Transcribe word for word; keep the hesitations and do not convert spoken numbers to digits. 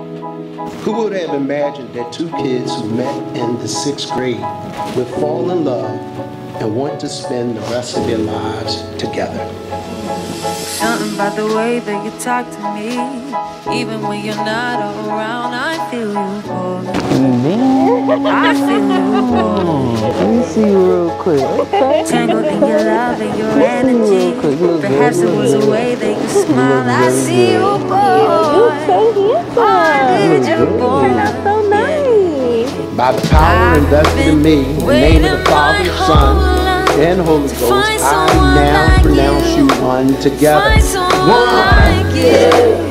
Who would have imagined that two kids who met in the sixth grade would fall in love and want to spend the rest of their lives together? Something about the way that you talk to me, even when you're not around, I feel you calling. I feel you calling. Let me see you real quick. Okay. Tangled in your love and your energy. Perhaps it was the way that you smile. I see you, boy. I need you, boy. That's so nice. By the power invested in me, in the name of the Father, Son, and Holy Ghost, I now pronounce you one together. One.